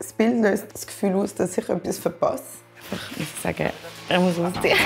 Das Bild löst das Gefühl aus, dass ich etwas verpasse. Ich muss sagen, er muss ausziehen.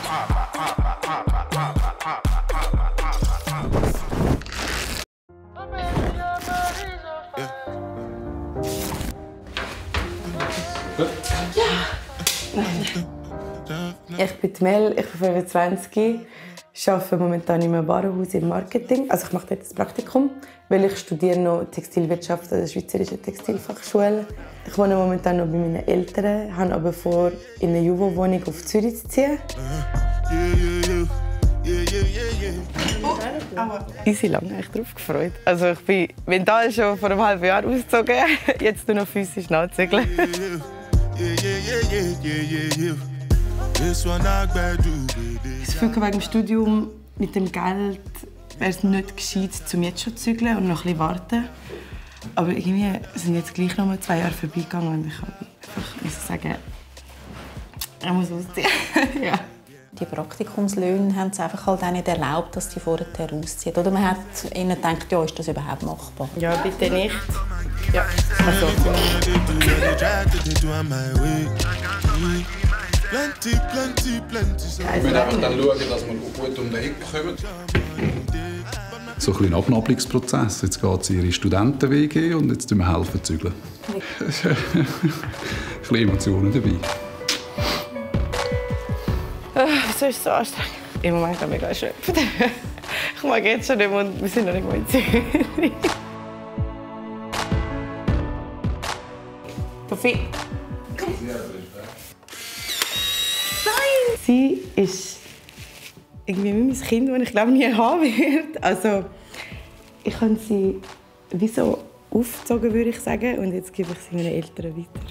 Ich bin Mel, ich bin 25, arbeite momentan in einem Warenhaus im Marketing. Also ich mache dort das Praktikum, weil ich studiere noch Textilwirtschaft an der Schweizerischen Textilfachschule. Ich wohne momentan noch bei meinen Eltern, habe aber vor, in eine Juvo-Wohnung auf Zürich zu ziehen. Easy lange echt darauf gefreut. Also ich bin mental schon vor einem halben Jahr ausgezogen, jetzt nur noch physisch nachzügeln. Das Gefühl wegen dem Studium mit dem Geld wäre es nicht gescheit, um jetzt schon zu zügeln und noch ein bisschen warten. Aber irgendwie sind jetzt gleich noch mal 2 Jahre vorbeigegangen und ich muss sagen, er muss ausziehen. Ja. Die Praktikumslöhne haben es einfach halt auch nicht erlaubt, dass die vorher ausziehen. Oder man hat ihnen gedacht, ja, ist das überhaupt machbar? Ja, bitte nicht. Ja, also. Wir müssen einfach dann schauen, dass wir gut um den Eck kommen. So ein bisschen Abnabelungsprozess. Jetzt geht es in ihre Studenten-WG und jetzt helfen wir zügeln. Ein bisschen Emotionen dabei. Wieso ist es so anstrengend? Im Moment bin ich mega erschöpft. Ich mag jetzt schon nicht mehr und wir sind noch nicht mal in Zürich. Kaffee. Nein! Sie ist irgendwie mein Kind, das ich glaube nie haben werde. Also, ich habe sie wie so aufgezogen, würde ich sagen, und jetzt gebe ich sie meinen Eltern weiter.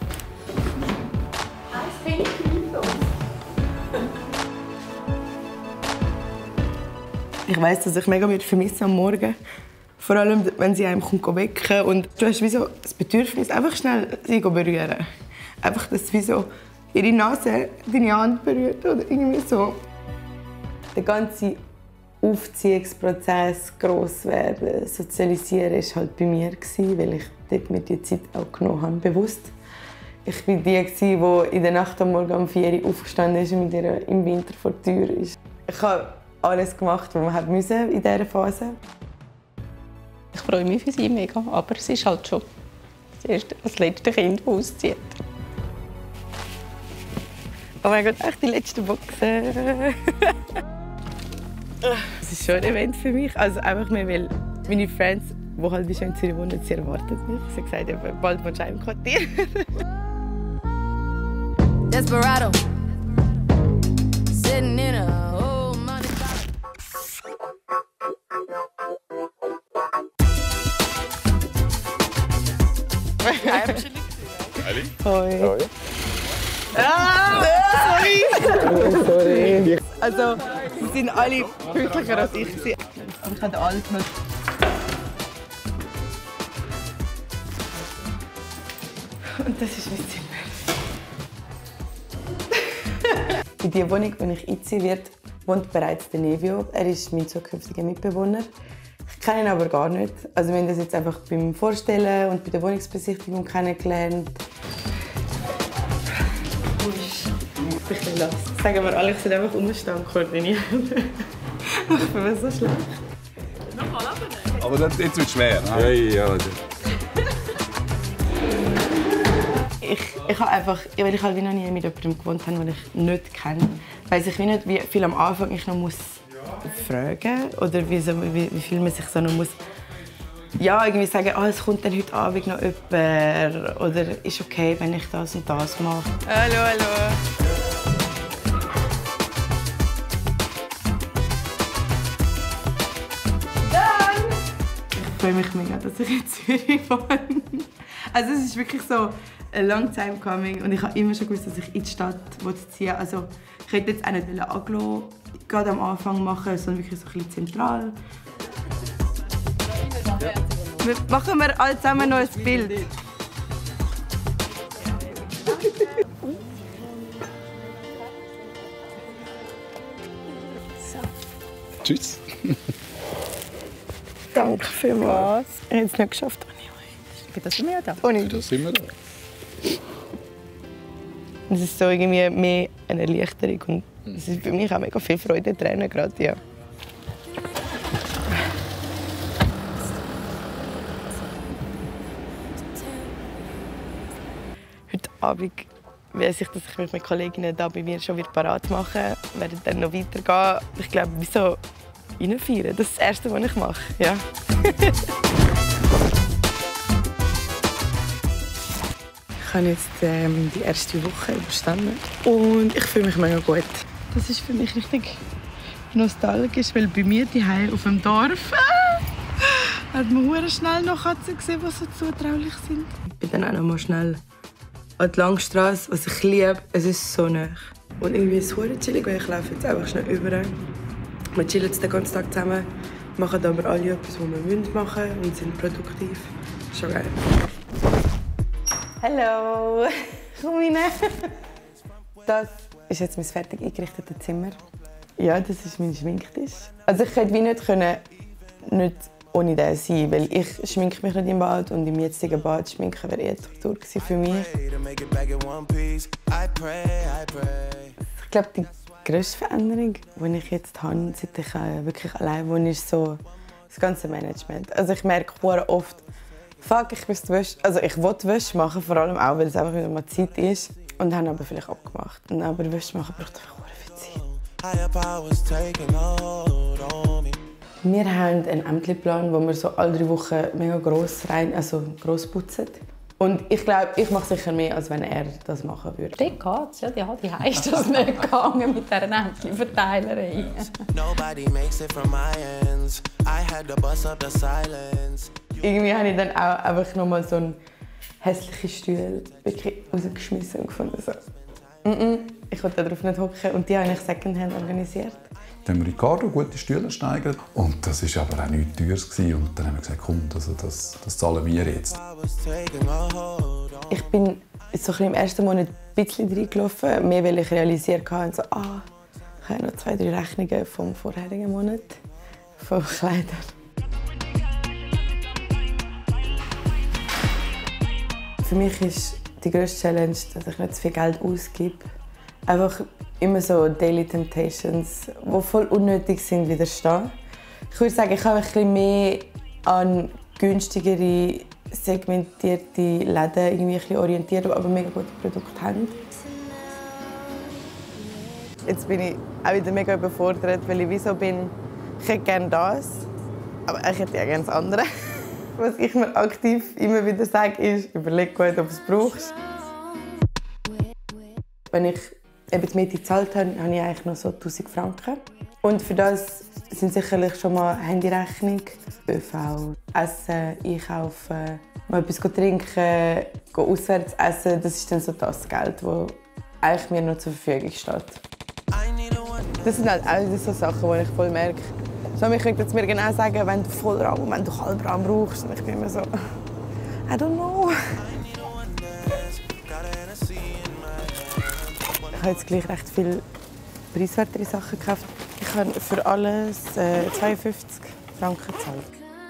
Ich weiss, dass ich mega vermisse am Morgen. Vor allem, wenn sie einem wecken kommt. Und du hast wie so das Bedürfnis, einfach schnell sie berühren. Einfach, dass wie so ihre Nase deine Hand berührt oder irgendwie so. Der ganze Aufziehungsprozess, Grosswerden, Sozialisieren war halt bei mir, weil ich dort mir die Zeit auch genommen habe, bewusst. Ich war die, die in der Nacht am Morgen um 4 Uhr aufgestanden ist und mit ihr im Winter vor der Tür ist. Ich habe alles gemacht, was man in dieser Phase musste. Ich freue mich für sie mega, aber es ist halt schon das letzte Kind, das auszieht. Oh mein Gott, echt die letzte Boxen. Das ist schon ein Event für mich. Also einfach mehr, weil meine Friends, die halt schon in Zürich wohnen, sie erwarten mich. Sie haben gesagt, bald wohnst du im Quartier. Desperado. Sitting in a old money Ali? Hoi. Ah, sorry. Also, sie sind alle pünktlicher als ich. Aber ich habe alles noch. Und das ist mein Zimmer. In die Wohnung, in die ich einziehen werde, wohnt bereits der Nevio. Er ist mein zukünftiger Mitbewohner. Ich kenne ihn aber gar nicht. Also wir haben das jetzt einfach beim Vorstellen und bei der Wohnungsbesichtigung kennengelernt. Sagen wir alle, ich soll einfach Unterstand koordinieren. Ich bin mir so schlecht. Aber jetzt wird es schwer. Ja. Ich habe einfach, weil ich halt wie noch nie mit jemandem gewohnt habe, den ich nicht kenne, weiss ich nicht, wie viel am Anfang ich noch muss fragen oder wie viel man sich so noch muss. Ja, irgendwie sagen, es kommt dann heute Abend noch jemand oder ist okay, wenn ich das und das mache. Hallo, hallo. Ich freue mich mega, dass ich in Zürich wohne. Also es ist wirklich so a long time coming und ich habe immer schon gewusst, dass ich in die Stadt ziehen will. Also ich hätte jetzt auch nicht Aglo gerade am Anfang machen, sondern wirklich so ein bisschen zentral. Machen wir alle zusammen noch ein Bild. Tschüss. Danke vielmals. Ich habe es nicht geschafft ohne euch. Das sind wir ja da. Ohne Das sind wir da. Und es ist so irgendwie mehr eine Erleichterung und es ist für mich auch mega viel Freude Tränen gerade, ja. Heute Abend weiss ich, dass ich mich mit Kolleginnen da bei mir schon parat machen werde, werde dann noch weitergehen. Ich glaube, wieso reinfeiern? Das ist das Erste, was ich mache. Ja. Ich habe jetzt die erste Woche überstanden und ich fühle mich mega gut. Das ist für mich richtig nostalgisch, weil bei mir daheim auf dem Dorf hat man sehr schnell noch Katzen gesehen, die so zutraulich sind. Ich bin dann auch noch mal schnell an die Langstrasse, was ich liebe. Es ist so nah. Und irgendwie ist es sehr chillig, weil ich laufe jetzt einfach schnell über. Wir chillen den ganzen Tag zusammen, machen aber alle etwas, was wir machen wollen und sind produktiv. Das ist schon geil. Hallo, komm rein. Das ist jetzt mein fertig eingerichtetes Zimmer. Ja, das ist mein Schminktisch. Also ich könnte nicht ohne den sein, weil ich schminke mich nicht im Bad und im jetzigen Bad schminken wäre eher Tortur für mich. Ich glaube, die grösste Veränderung, die ich jetzt habe, seit ich wirklich allein wohne, ist so das ganze Management. Also ich merke oft, fuck, ich will Wäsche machen, vor allem auch, weil es einfach wieder mal Zeit ist. Und haben aber vielleicht abgemacht. Und aber Wäsche machen braucht einfach viel Zeit. Wir haben einen Ämterplan, wo wir so alle 3 Wochen mega gross putzen. Und ich glaube, ich mache sicher mehr, als wenn er das machen würde. Dort geht's, ja. Die heisst das nicht gegangen mit dieser Ämterverteilerei. Irgendwie habe ich dann auch einfach noch mal so einen hässlichen Stuhl wirklich rausgeschmissen und gefunden, so. Ich wollte darauf nicht hocken und die habe ich Secondhand organisiert. Dann haben wir Ricardo gute Stühle steigern und das war aber auch nichts Teures. Und dann haben wir gesagt, komm, das zahlen wir jetzt. Ich bin so im ersten Monat ein bisschen reingelaufen, mehr weil ich realisiert habe, so, ich habe noch 2, 3 Rechnungen vom vorherigen Monat von Kleidern. Für mich ist die grösste Challenge, dass ich nicht zu viel Geld ausgebe. Einfach immer so Daily Temptations, die voll unnötig sind, widerstehen. Ich würde sagen, ich habe ein bisschen mehr an günstigere, segmentierte Läden irgendwie ein bisschen orientiert, die aber mega gute Produkte haben. Jetzt bin ich auch wieder mega überfordert, weil ich wieso bin, ich hätte gerne das, aber ich hätte ja gerne das andere. Was ich mir aktiv immer wieder sage, ist, überleg gut, ob du es brauchst. Wenn ich eben die Miete gezahlt habe, habe ich eigentlich noch so 1000 Franken. Und für das sind sicherlich schon mal Handyrechnung, ÖV, Essen, Einkaufen, mal etwas trinken, auswärts essen. Das ist dann so das Geld, das eigentlich mir noch zur Verfügung steht. Das sind halt auch so Sachen, die ich voll merke. So, ich könnte jetzt mir genau sagen, wenn du Vollraum und wenn du Halbraum brauchst. Und ich bin immer so, I don't know. Ich habe jetzt gleich recht viele preiswertere Sachen gekauft. Ich habe für alles 52 Franken gezahlt.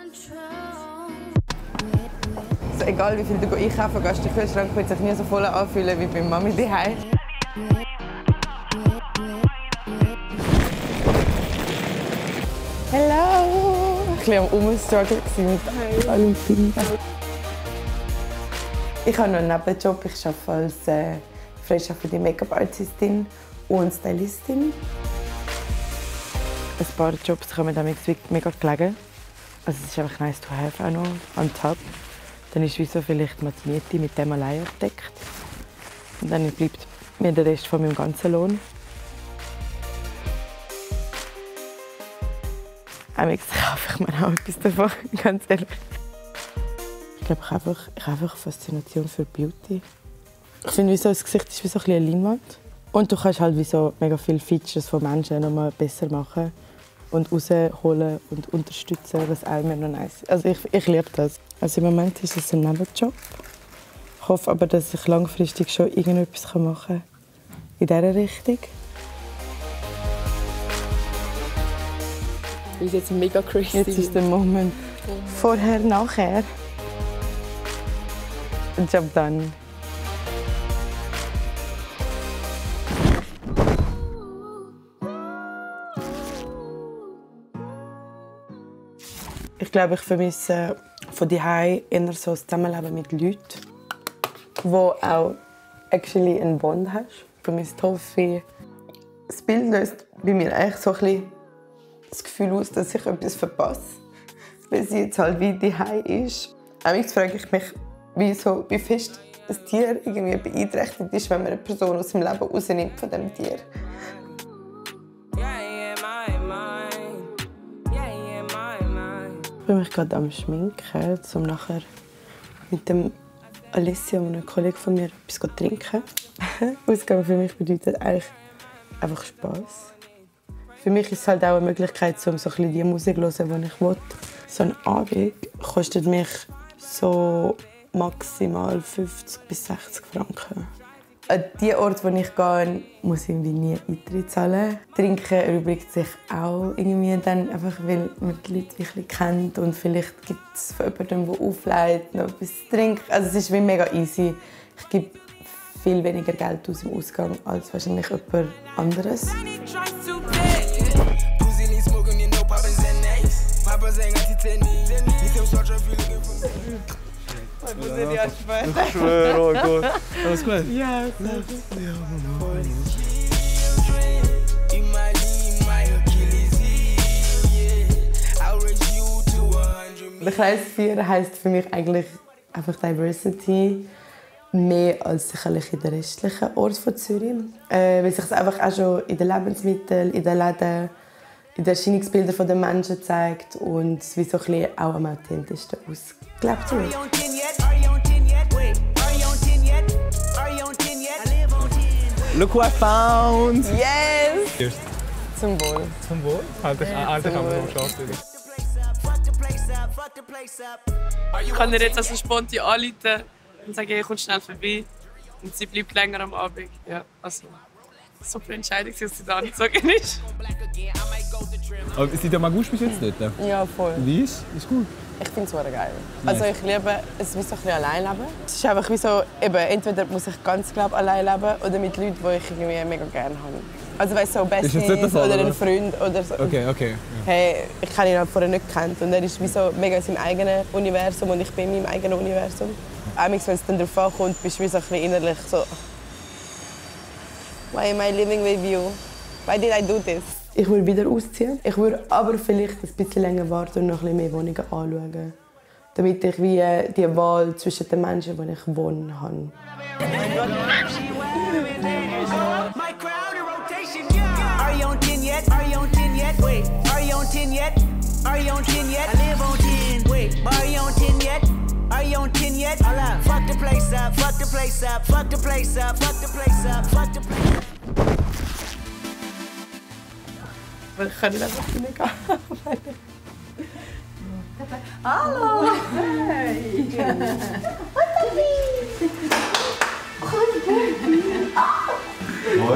Also egal wie viel du einkaufen gehst, der Kühlschrank wird sich nie so voll anfühlen wie bei Mami daheim. Hallo! Ich war am Umstruggeln mit allem Film. Ich habe noch einen Nebenjob. Ich arbeite als freischaffende Make-up-Artistin und Stylistin. Ein paar Jobs kommen mir mega gelegen. Also es ist einfach nice to have auch noch on top. Dann ist wieso vielleicht mal die Miete mit dem allein abdeckt. Und dann bleibt mir der Rest von meinem ganzen Lohn. Ich kaufe ich mir auch etwas davon, ganz ehrlich. Ich glaube, ich habe einfach Faszination für Beauty. Ich finde, das Gesicht ist wie so eine Leinwand. Und du kannst halt wie so mega viele Features von Menschen noch mal besser machen und rausholen und unterstützen, was auch immer noch nice ist. Also ich liebe das. Also im Moment ist es ein Nebenjob. Ich hoffe aber, dass ich langfristig schon irgendetwas machen kann in dieser Richtung. Das ist jetzt mega crazy. Jetzt ist der Moment. Vorher, nachher. Job done. glaube, ich vermisse von daheim eher so das Zusammenleben mit Leuten, wo auch actually einen Bond hast. Ich vermisse Toffee. Das Bild löst bei mir eigentlich so ein bisschen das Gefühl aus, dass ich etwas verpasse, weil sie jetzt halt wie daheim ist. Manchmal frage ich mich, wie fest ein Tier irgendwie beeinträchtigt ist, wenn man eine Person aus dem Leben rausnimmt von diesem Tier. Ich bin mich gerade am Schminken, um nachher mit dem Alessia und einem Kollegen von mir etwas zu trinken. Ausgehen für mich bedeutet eigentlich einfach Spass. Für mich ist es halt auch eine Möglichkeit, um so ein bisschen die Musik zu hören, die ich will. So ein Abend kostet mich so maximal 50 bis 60 Franken. An die Orte, wo ich gehe, muss ich irgendwie nie Eintritt zahlen. Trinken erübrigt sich auch irgendwie dann einfach, weil man die Leute wirklich kennt und vielleicht gibt es von jemandem, der auflegt, noch etwas zu trinken. Also es ist wie mega easy. Ich gebe viel weniger Geld aus im Ausgang als wahrscheinlich jemand anderes. Ich schwöre, oh Gott. Alles gut? Ja, Der Kreis 4 heisst für mich eigentlich einfach Diversity, mehr als sicherlich in den restlichen Orten von Zürich. Weil sich es einfach auch schon in den Lebensmitteln, in den Läden, in den Erscheinungsbildern der Menschen zeigt und wie so ein bisschen auch am authentischsten ausgelebt wird. Look what I found! Yes! Cheers. Zum Wohl. Zum Wohl? Halt dich an den Schatz. Ich kann ihr jetzt also spontan anrufen und sagen, ich komme schnell vorbei. Und sie bleibt länger am Abend. Ja, also, super Entscheidung, dass sie da angezogen ist. Aber seit dem August bist du jetzt dort? Ja, voll. Wie ist? Ist gut. Ich finde es super geil. Also ich liebe es wie so ein bisschen allein leben. Es ist einfach wie so, eben, entweder muss ich ganz allein leben oder mit Leuten, die ich irgendwie mega gerne habe. Also weißt du, so Besties oder ein Freund oder so. Okay. Ja. Hey, ich habe ihn halt vorher nicht gekannt und er ist wie so mega in seinem eigenen Universum und ich bin in meinem eigenen Universum. Einmal, wenn es dann darauf ankommt, bist du wie so ein bisschen innerlich so «Why am I living with you? Why did I do this?» Ich würde wieder ausziehen. Ich würde aber vielleicht ein bisschen länger warten und noch ein bisschen mehr Wohnungen anschauen. Damit ich wie die Wahl zwischen den Menschen, die ich wohne, habe. Ich kann nicht einfach hineingehen. Hallo! Hey! Hoi.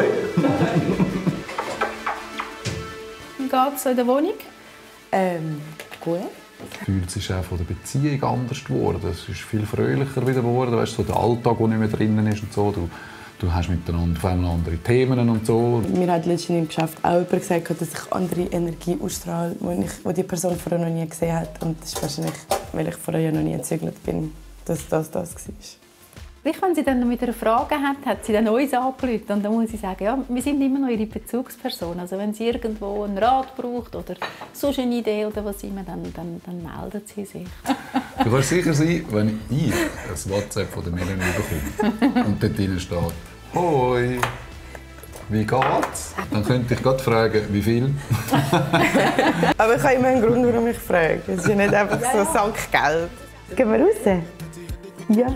Wie geht es so in der Wohnung? Gut. Fühlt sich auch von der Beziehung anders geworden. Es ist viel fröhlicher wieder geworden. Weißt du, so der Alltag, der nicht mehr drinnen ist und so. Du hast miteinander auf einmal andere Themen und so. Mir hat letztens im Geschäft auch jemand gesagt, dass ich andere Energie ausstrahle, die die Person vorher noch nie gesehen hat. Und das ist wahrscheinlich, weil ich vorher ja noch nie gezügelt bin, dass das war. Vielleicht, wenn sie dann noch wieder eine Frage hat sie dann uns angerufen. Und dann muss ich sagen, ja, wir sind immer noch ihre Bezugsperson. Also wenn sie irgendwo einen Rat braucht oder sonst eine Idee oder was immer, dann meldet sie sich. Du kannst sicher sein, wenn ich ein WhatsApp von der Melanie bekomme und dort drin steht «Hoi, wie geht's?» Dann könnte ich gerade fragen, wie viel. Aber ich habe immer einen Grund, warum ich frage. Es ist ja nicht einfach so Sackgeld. Gehen wir raus? Ja.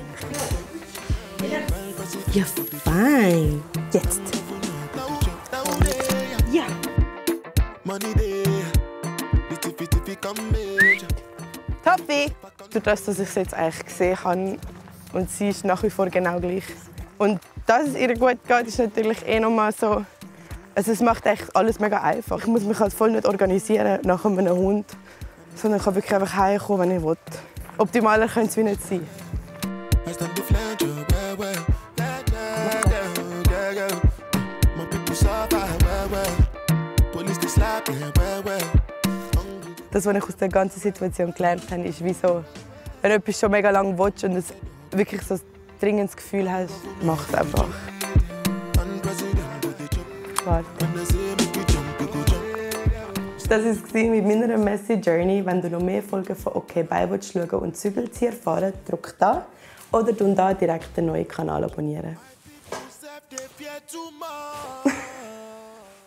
Ja, fein. Jetzt. Ja. Toppi! Durch das, dass ich sie jetzt eigentlich gesehen habe und sie ist nach wie vor genau gleich. Und dass es ihr gut geht, ist natürlich noch mal so. Also es macht echt alles mega einfach. Ich muss mich halt voll nicht organisieren nach einem Hund, sondern ich kann wirklich einfach heimkommen, wenn ich will. Optimaler könnte es wie nicht sein. das, was ich aus der ganzen Situation gelernt habe, ist wie so, wenn du etwas schon mega lange willst und es wirklich so ein dringendes Gefühl hast, mach es einfach. Warte. Das war es mit meiner Messi-Journey. Wenn du noch mehr Folgen von «OK Bye» schauen und Zügelzieher erfahren, drück da oder da direkt den neuen Kanal abonnieren.